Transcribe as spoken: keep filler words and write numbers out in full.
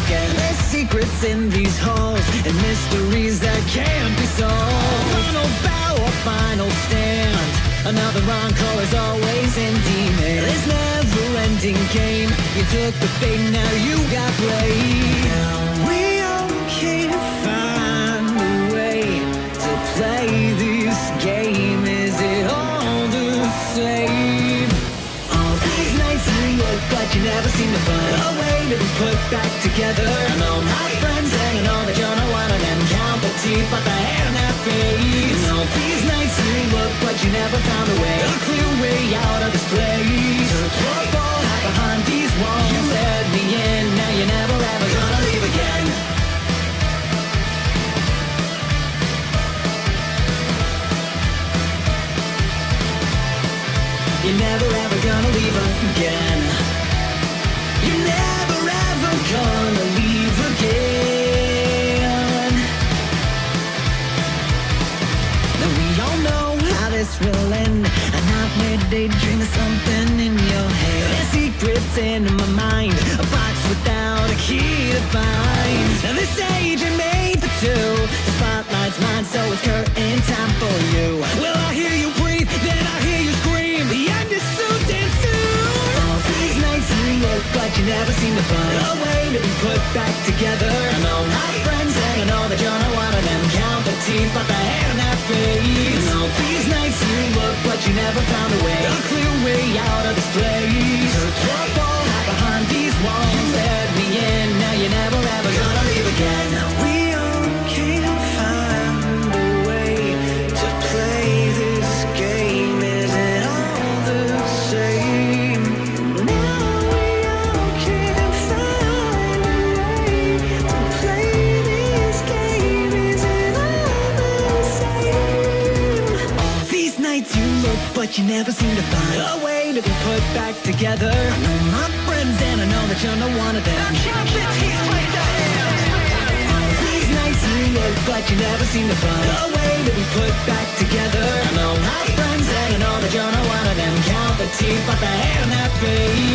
again. There's secrets in these halls and mysteries that can't be solved. Final bow or final stand, another encore is always in demand. This never-ending game, you took the bait, now you got played. We all can't find a way to play this game. Is it all the same? All these nights you look, but you never seem to find a way to be put back together. And all my friends hanging on that you're not one of them. Count the teeth, but the hair in their face. And all these nights you look, but you never found a way, a clear way out of this place. Took all out behind these walls. You let me in, now you're never ever gonna leave again. You're never ever gonna leave again. You're never ever gonna leave again. Now we all know how this will end. A nightmare daydream of something in your head. There's secrets in my mind, a box without a key to find. Now this age ain't made for two. The spotlight's mine, so it's curtain time for you. Will I hear you breathe? Then I hear you scream. The end is so damn soon. All these nights you look, but you never seem to find a way to be put back together. And all my friends hanging on that you're not one of them. Count the teeth, but the hair in their face. And all these nights you look, but you never found a way, a clear way out of this place. Took all out behind these walls. You let me in, now you're never ever gonna leave again. Now we all can't find a way to play this game. Is it all the same? Now we all can't find a way to play this game. Is it all the same? All these nights you look, but you never seem to find a way to be put back together. I know my friends and I know that you're not one of them. Now count the teeth like that. All these nights you look, but you never seem to find a way to be put back together. I know my friends and I know that you're not one of them. Count the teeth, but the hair in that face.